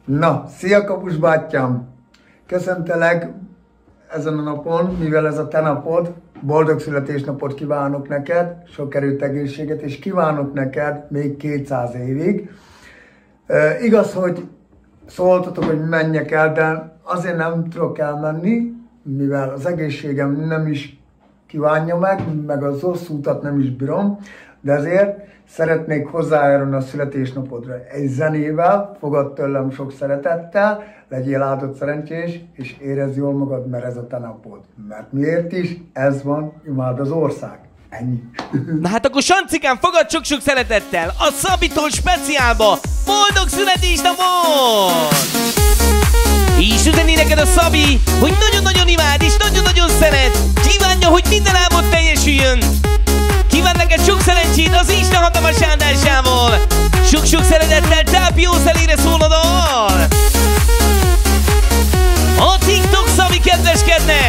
Na, szia Kapus bátyám! Köszöntelek ezen a napon, mivel ez a te napod, boldog születésnapot kívánok neked, sok erőt, egészséget, és kívánok neked még 200 évig. Igaz, hogy szóltatok, hogy menjek el, de azért nem tudok elmenni, mivel az egészségem nem is kívánja meg az hosszú utat nem is bírom, de ezért szeretnék hozzájárulni a születésnapodra. Egy zenével, fogad tőlem sok szeretettel, legyél áldott, szerencsés, és érezd jól magad, mert ez a te napod. Mert miért is? Ez van, imád az ország. Ennyi. Na hát akkor Sancikám, fogad sok-sok szeretettel a Szabitól speciálba boldog születésnapot! És üzeni neked a Szabi, hogy nagyon-nagyon imád és nagyon-nagyon szeret. Kívánja, hogy minden álmod teljesüljön. Kíván neked sok szerencsét az Isten hatalmas áldásával. Sok-sok szeretettel Tápiósz elére szól a dal. A TikTok Szabi kedveskedne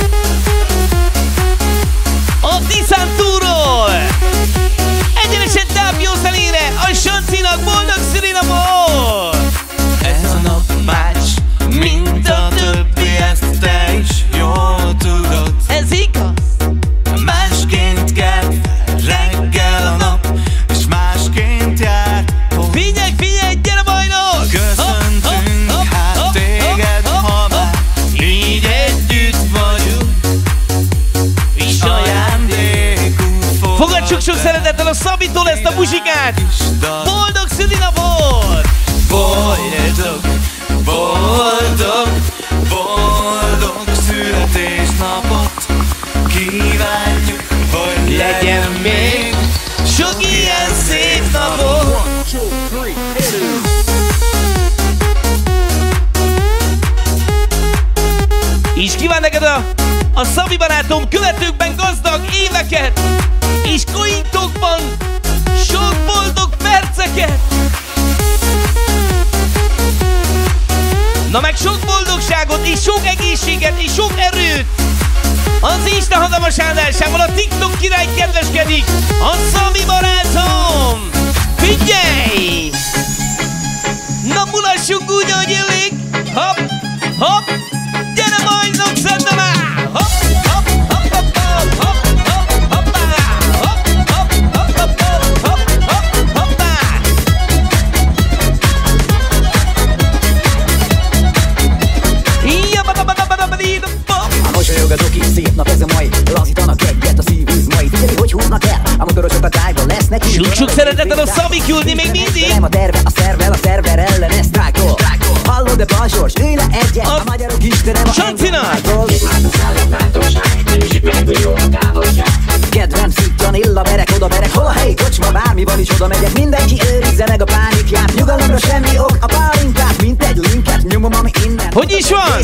a Tiszán túról. Egyenesen Tápiósz elére a Sancinak boldog szülinapot. Ez a nap más, mint a többi, ezt te is jól tudod. Ez igaz? Másként kell reggel a nap, és másként jár. Figyelj, gyere bajnok! Köszöntünk hát téged, ha már így együtt vagyunk, és ajándékunk Fogad sok-sok szeretettel a Szabitól ezt a muzsikát! Boldog szülinapot! Boldog, boldog, boldog születésnapot kívánjuk, hogy legyen még sok ilyen szép napot. És kíván neked a Szabi barátom követőkben gazdag éveket, és cointokban sok boldog perceket. Na meg sok boldogságot, és sok egészséget, és sok erőt. Az Isten hatalmas áldásával a TikTok király kedveskedik, a Szabi barátom. Figyelj! Na mulassunk úgy, ahogy illik. Hopp, hopp, gyere bajnok, szedve már! Hopp, hopp, hopp, hopp, hopp, hopp, hopp, hopp, hopp, hopp, hopp, hopp, hopp, hoppá! A mosolyog a doki, szép nap ez a mai. Lazítanak egyet, a szívvíz mai. Figyeli, hogy húznak el, a motorosok a tájban lesznek. Sok-sok szeretettel a Szabi küldni még mindig. Nem a terve, a szervel, a szerver ellen ez sztrájkol. Hallod, de Balzsors, ülj le egyet. A magyarok istenem a Sancinak! Kedvem szittan ill a berek, oda berek. Hol a helyi kocsma, bármi van is oda megyek. Mindenki őrizze meg a pánikját. Nyugalomra semmi ok, a pálinkát, mint egy linket. Nyomom, ami innen. Hogy is van?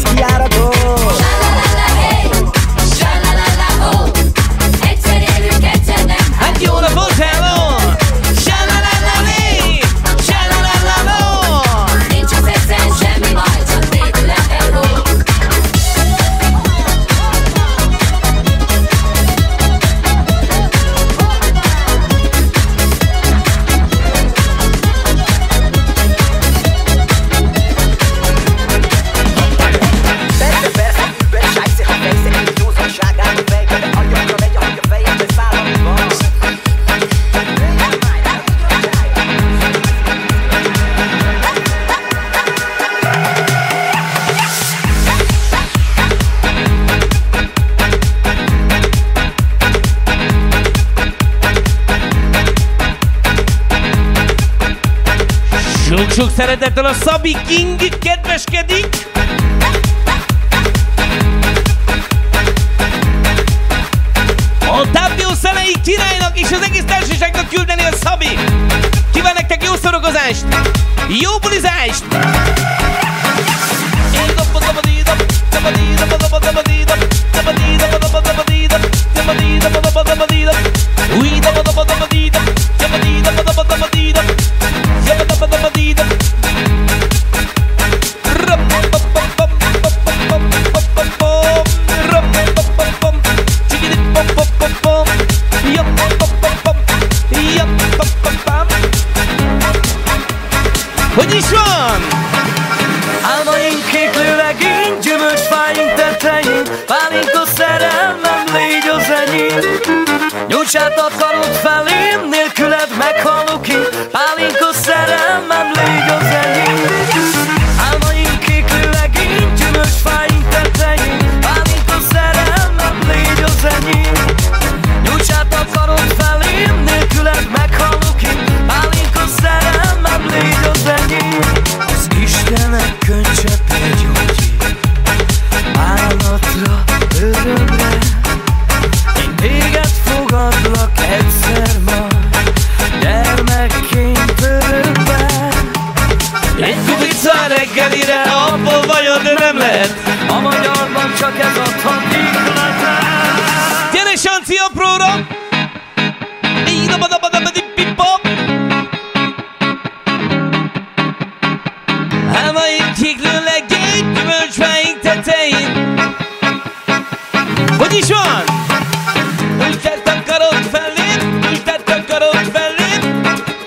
Egyszer élünk, egyszer nem. Hát jó napot, hello! Sha-la-la-la-lé! Sha-la-la-la-ló! Nincs az egyszer semmi baj, csak nélküle hello. Sok szeretettel a Szabi King kedveskedik. A Tápiósz elejé királynak és az egész társaságnak küldeni a Szabi. Kíván nektek jó szórakozást, jó bulizást! Hogy is van? Álmaink kéklő legény, gyümölcsfáink tetején, pálinka szerelmem, légy az enyém. Nyújts át a karod felém, nélküled meghalok én, pálinka szerelmem, légy az enyém. Álmaink kéklő legény, gyümölcsfáink tetején, pálinka szerelmem, légy az enyém. Nyújts át a karod felém, nélküled meghalok én, pálinka szerelmem, légy az enyém. Az Istenek könycseppje gyógyít, bánatra, örömre. Én téged fogadlak egyszer majd, gyermekként örökbe. Egy kubica reggelire, abból vajon nem lehet? A magyarban csak ez adhatik lehet. Gyere Sanci apróra! Így dabadabadabadipipop! Álmaink kéklő legény, gyümölcsfáink tetején. Hogy is van? Nyújtsd át a karod felém, nyújtsd át a karod felém.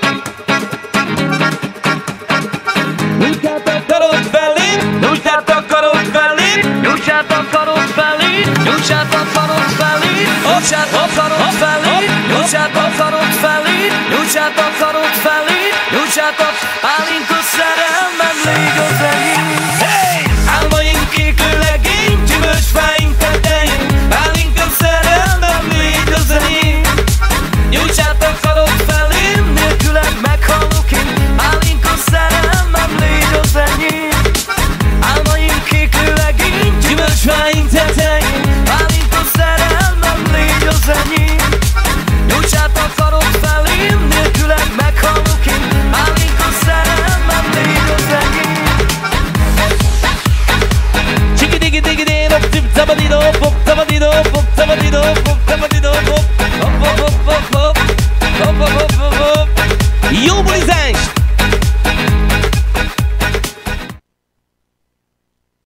Nyújtsd át a karod felém, nyújtsd át a karod felém. Nyújts át a karod felé, nyújts át a karod felé, nyújts át a karod felé, nyújts át a karod felé, nyújts át a karod felé, nyújts át a pálinka szerelmem, légy az enyém. Álmaink kéklő legény, gyümölcsfáink tetején, pálinka szerelmem, légy az enyém. Nyújts át a karod felém, nélküled meghalok én, pálinka szerelmem, légy az enyém. Álmaink kéklő legény, Gyümölcsfáink tetején, pálinka szerelmem, légy az enyém. Nyújts át a karod felém, nélküled meghalok én, pálinka szerelmem, légy az enyém. Chiki digi digi dee, dop tip tabadido, pop tabadido, pop tabadido, pop tabadido, pop.